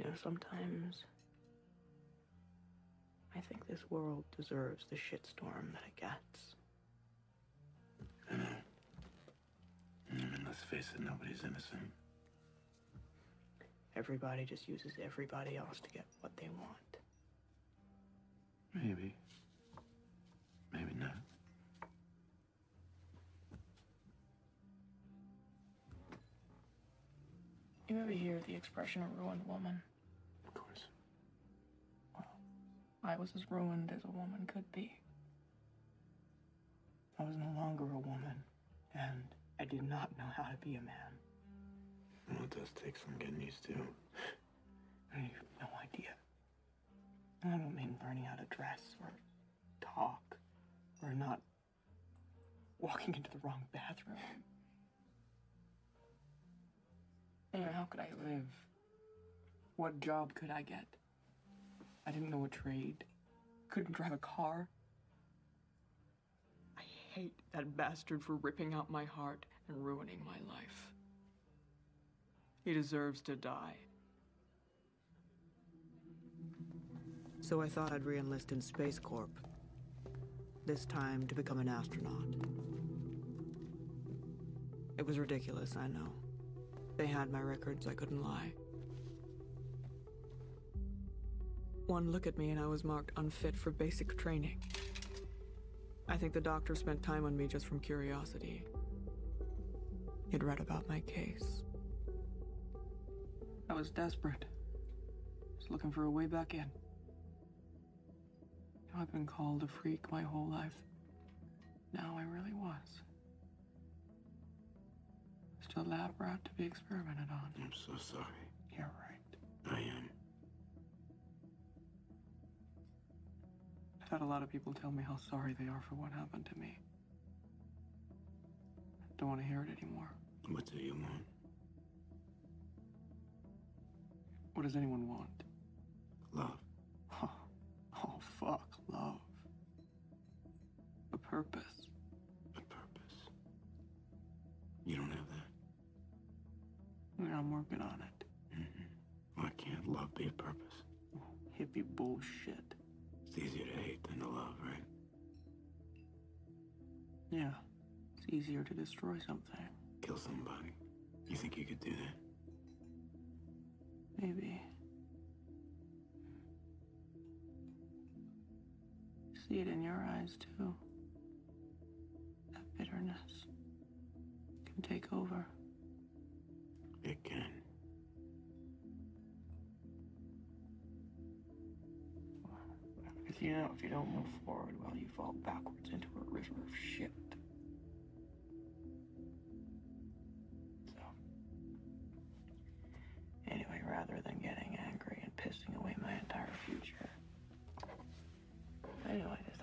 Sometimes I think this world deserves the shitstorm that it gets. I know. I mean, let's face it, nobody's innocent. Everybody just uses everybody else to get what they want. Maybe. Maybe not. You ever hear the expression a ruined woman? Of course. Well, I was as ruined as a woman could be. I was no longer a woman, and I did not know how to be a man. Well, it does take some getting used to. I have no idea. I don't mean learning how to dress or talk or not walking into the wrong bathroom. How could I live? What job could I get? I didn't know a trade. Couldn't drive a car. I hate that bastard for ripping out my heart and ruining my life. He deserves to die. So I thought I'd re-enlist in Space Corp. This time to become an astronaut. It was ridiculous, I know. They had my records, I couldn't lie. One look at me and I was marked unfit for basic training. I think the doctor spent time on me just from curiosity. He'd read about my case. I was desperate. Just looking for a way back in. I've been called a freak my whole life. Now I really was. Just a lab rat to be experimented on. I'm so sorry. You're right. I am. I've had a lot of people tell me how sorry they are for what happened to me. I don't want to hear it anymore. What do you want? What does anyone want? Love. Oh, fuck, love. A purpose. A purpose. You don't have that? Yeah, I'm working on it. Why can't love be a purpose? Hippie bullshit. It's easier to hate than to love, right? Yeah, it's easier to destroy something. Kill somebody. You think you could do that? Maybe. See it in your eyes, too. That bitterness can take over. It can. Because, if you don't move forward, well, you fall backwards into a river of shit. So, anyway, rather than getting angry and pissing away my entire future, I decided